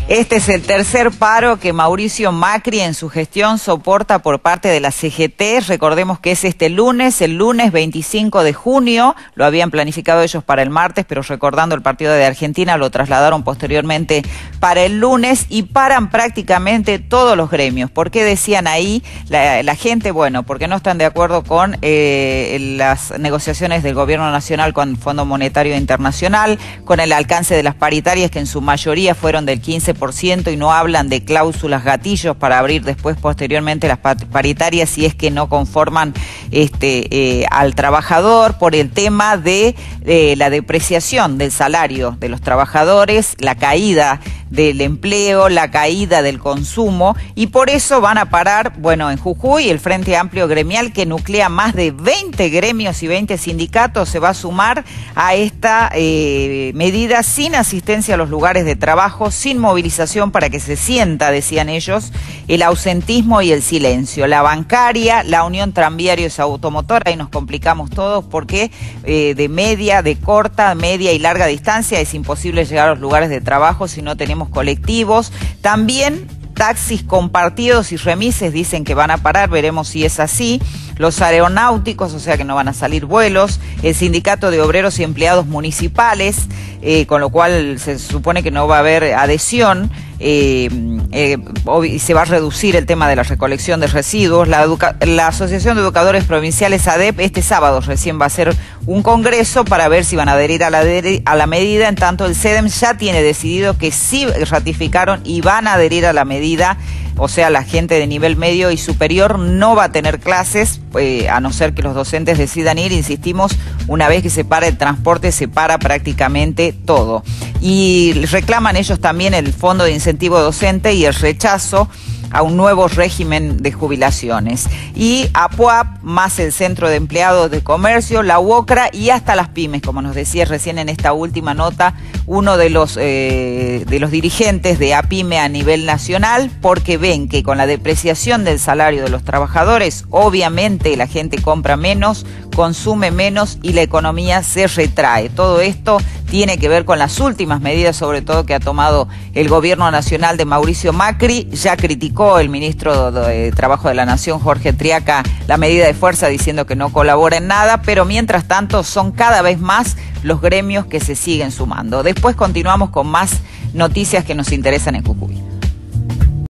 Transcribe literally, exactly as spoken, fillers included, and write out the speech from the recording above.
Este es el tercer paro que Mauricio Macri en su gestión soporta por parte de la C G T. Recordemos que es este lunes, el lunes veinticinco de junio. Lo habían planificado ellos para el martes, pero recordando el partido de Argentina lo trasladaron posteriormente para el lunes y paran prácticamente todos los gremios. ¿Por qué decían ahí la, la gente? Bueno, porque no están de acuerdo con eh, las negociaciones del Gobierno Nacional con el Fondo Monetario Internacional, con el alcance de las paritarias que en su mayoría fueron del quince por ciento y no hablan de cláusulas gatillos para abrir después posteriormente las paritarias si es que no conforman este eh, al trabajador, por el tema de eh, la depreciación del salario de los trabajadores, la caída del empleo, la caída del consumo, y por eso van a parar, bueno, en Jujuy el Frente Amplio Gremial, que nuclea más de veinte gremios y veinte sindicatos, se va a sumar a esta eh, medida sin asistencia a los lugares de trabajo, sin movilización para que se sienta, decían ellos, el ausentismo y el silencio. La bancaria, la Unión Tranviarios Automotora, y nos complicamos todos porque eh, de media, de corta, media y larga distancia es imposible llegar a los lugares de trabajo si no tenemos colectivos. También taxis compartidos y remises dicen que van a parar, veremos si es así. Los aeronáuticos, o sea que no van a salir vuelos, el sindicato de obreros y empleados municipales, eh, con lo cual se supone que no va a haber adhesión, eh, eh, y se va a reducir el tema de la recolección de residuos. La, educa la Asociación de Educadores Provinciales A D E P este sábado recién va a hacer un congreso para ver si van a adherir a la, a la medida. En tanto, el C E D E M ya tiene decidido que sí ratificaron y van a adherir a la medida. O sea, la gente de nivel medio y superior no va a tener clases, eh, a no ser que los docentes decidan ir. Insistimos, una vez que se para el transporte, se para prácticamente todo. Y reclaman ellos también el Fondo de Incentivo Docente y el rechazo a un nuevo régimen de jubilaciones. Y APUAP, más el Centro de Empleados de Comercio, la UOCRA y hasta las pymes, como nos decía recién en esta última nota, uno de los, eh, de los dirigentes de APYME a nivel nacional, porque ven que con la depreciación del salario de los trabajadores, obviamente la gente compra menos, consume menos y la economía se retrae. Todo esto tiene que ver con las últimas medidas, sobre todo que ha tomado el Gobierno Nacional de Mauricio Macri. Ya criticó el ministro de Trabajo de la Nación, Jorge Triaca, la medida de fuerza diciendo que no colabora en nada, pero mientras tanto son cada vez más los gremios que se siguen sumando. Después continuamos con más noticias que nos interesan en Jujuy.